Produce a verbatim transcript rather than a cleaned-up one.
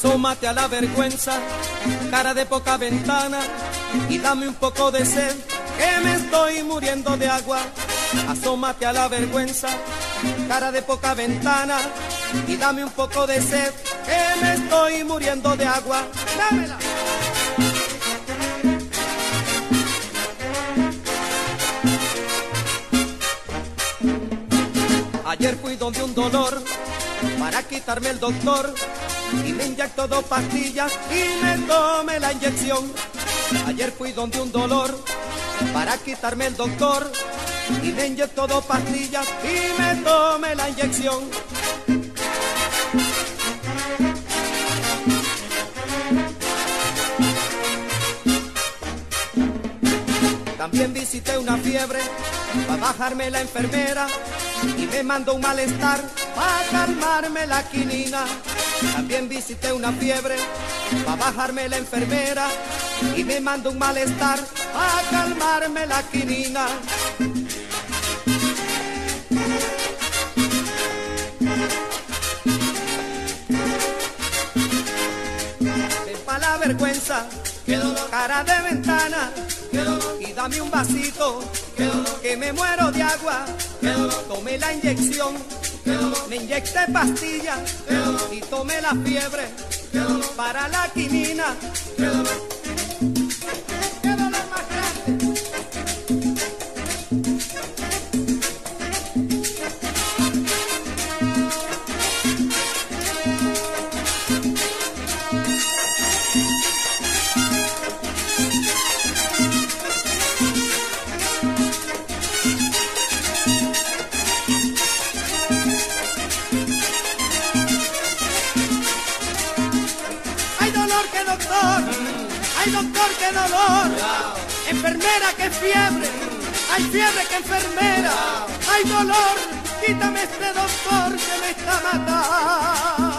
Asómate a la vergüenza, cara de poca ventana, y dame un poco de sed, que me estoy muriendo de agua. Asómate a la vergüenza, cara de poca ventana, y dame un poco de sed, que me estoy muriendo de agua. ¡Dámela! Ayer fui donde un dolor para quitarme el doctor y me inyectó dos pastillas y me tomé la inyección. Ayer fui donde un dolor para quitarme el doctor y me inyectó dos pastillas y me tomé la inyección. También visité una fiebre para bajarme la enfermera y me mandó un malestar para calmarme la quinina. También visité una fiebre para bajarme la enfermera y me mandó un malestar para calmarme la quinina. Ven pa' la vergüenza, qué dolor, cara de ventana, qué dolor, y dame un vasito, qué dolor, que me muero de agua, qué dolor, tomé la inyección, qué dolor, me inyecté pastillas, qué dolor, y tomé la fiebre, qué dolor, para la quinina, qué dolor, qué dolor más grande. ¡Qué doctor! ¡Ay, doctor, qué dolor! Enfermera, qué fiebre. ¡Ay, fiebre, qué enfermera! ¡Ay, dolor! Quítame este doctor que me está matando.